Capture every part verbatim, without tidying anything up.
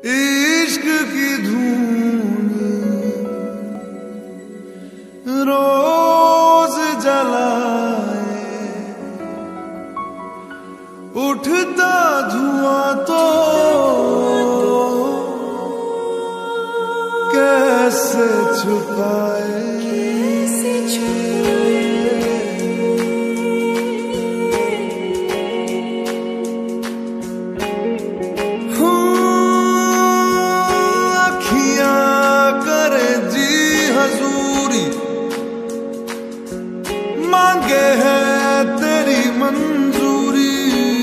इश्क की धून रोज जलाए, उठता धुआं तो कैसे छुपाए। मांगे है तेरी मंजूरी,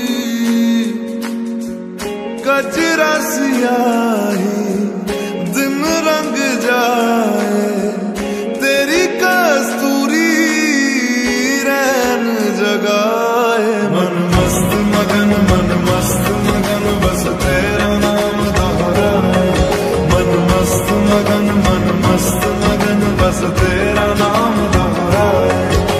कजरा सियाही दिन रंग जाए, तेरी कस्तूरी रैन जगाए। मन मस्त मगन मन मस्त मगन बस तेरा नाम दोहराए, मन मस्त मगन मन मस्त मगन बस तेरा नाम दोहराए।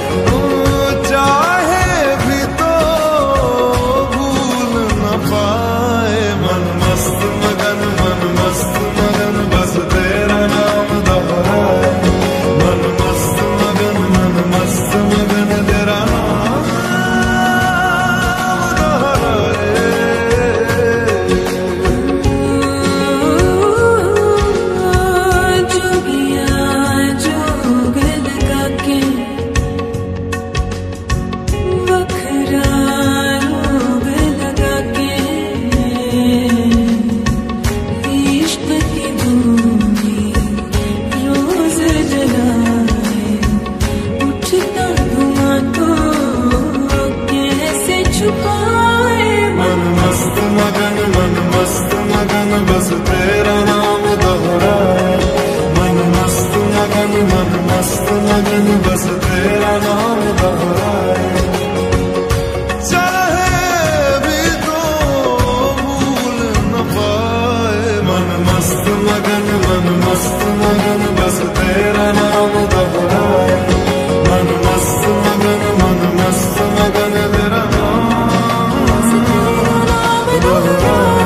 बस तेरा नाम दोहराए, मन मस्त मगन मन मस्त मगन बस तेरा नाम दोहराए। चाहे भी तो भूल न पाए, मन मस्त मगन मन मस्त मगन बस तेरा नाम दोहराए, मन मस्त मगन मन मस्त मगन तेरा नाम दोहराए।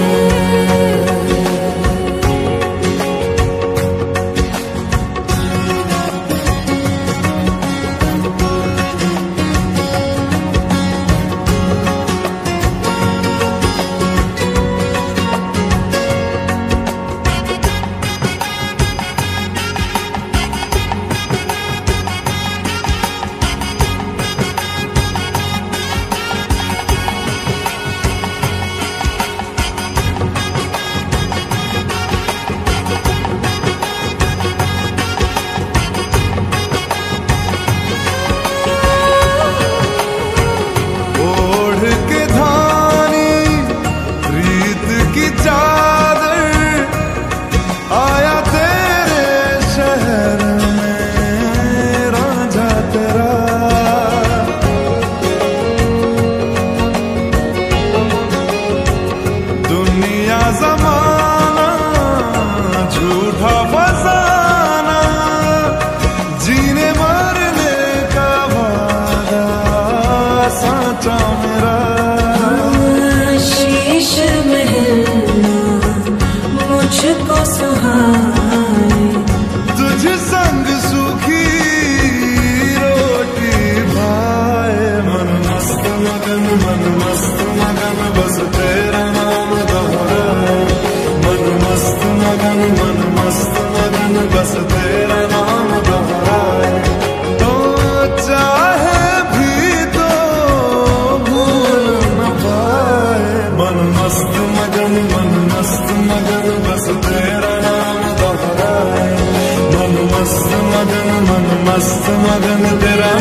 ज़माना झूठा फसाना, जीने मरने का वादा साचा मेरा। शीश महल मुझको सुहाए, तुझ संग सूखी रोटी भाए। मन मस्त मगन मन मस्त मगन बस तेरा नाम दोहराए, मन मस्त मगन मन मस्त मगन बस तेरा नाम दोहराए। तो चाहे भी तो भूल न पाए, मन मस्त मगन मन मस्त मगन बस तेरा नाम दोहराए, मन मस्त मगन मन मस्त मगन तेरा